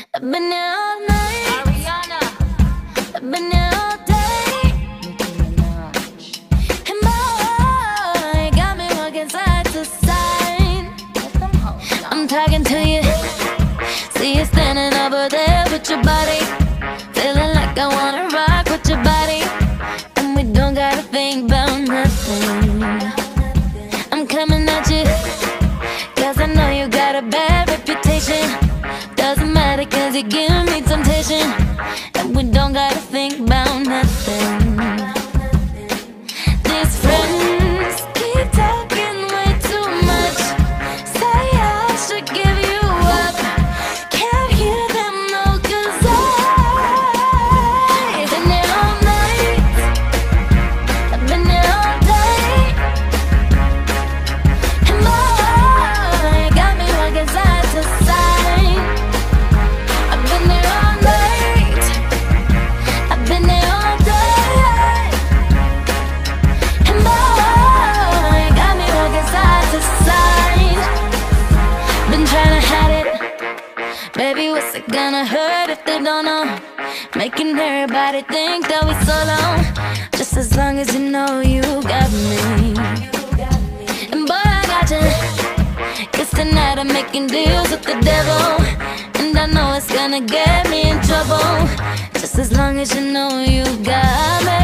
I've been here all night. Ariana. I've been here all day. Nicki Minaj. And boy, got me walking side to side. Let them hoes know. I'm talking to you. See you standing over there with your body. Feeling like I wanna rock with your body. And we don't gotta think about nothing. I'm coming at you, cause I know you got a bad reputation. Doesn't matter cause you give me temptation. And we don't gotta think about nothing. These friends keep talking way too much. Say I should give you up. Can't hear them no, cause I've been there all night. I've been there all day. And boy, got me walking side to side. I've been there all night. I've been there all day. And boy, got me walking side to side. Been trying to hide it. Baby, what's it gonna hurt if they don't know? Making everybody think that we so long. Just as long as you know you got me. And boy, I got you. Cause tonight I'm making deals with the devil. And I know it's gonna get me in trouble. Just as long as you know you got me.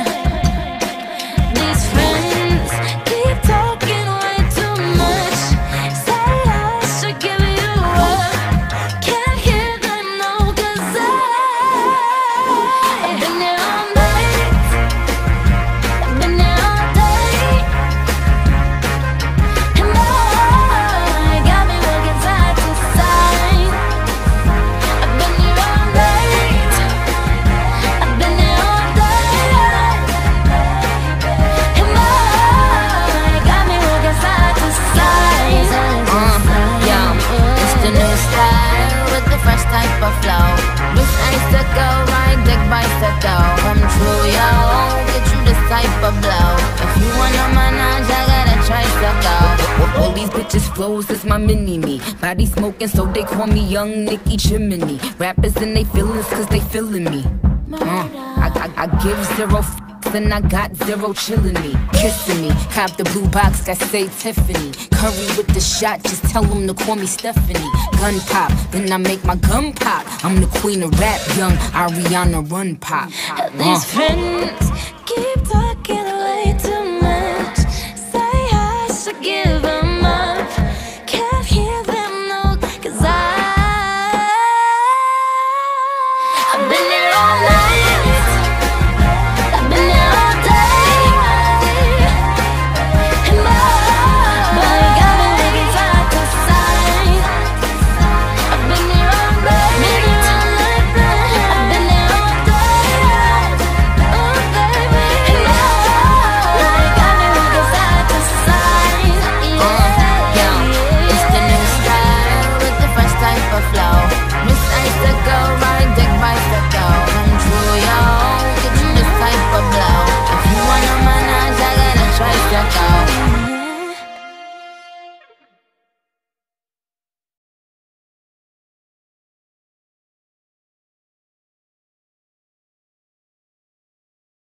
These friends keep talking way too much. Say I should give you up. Can't hear them no, cause I've been there all night. I've been there all day. And boy, got me walking side to side. I've been there all night. I've been there all day. And boy, got me walking side to side. It's the new style with the fresh type of flow. Loose icicle, ride deck bicycle. Come true, yo. Get you this type of blow. If you wanna manage, I got a tricycle. All these bitches flows is my mini-me. Body smoking, so they call me Young Nicki Chimney. Rappers and they feelings cause they feeling me. I give zero f***s and I got zero chillin' me. Kissing me, cop the blue box that say Tiffany. Curry with the shot, just tell them to call me Stephanie. Gun pop, then I make my gun pop. I'm the queen of rap, young Ariana Run pop. These friends keep talking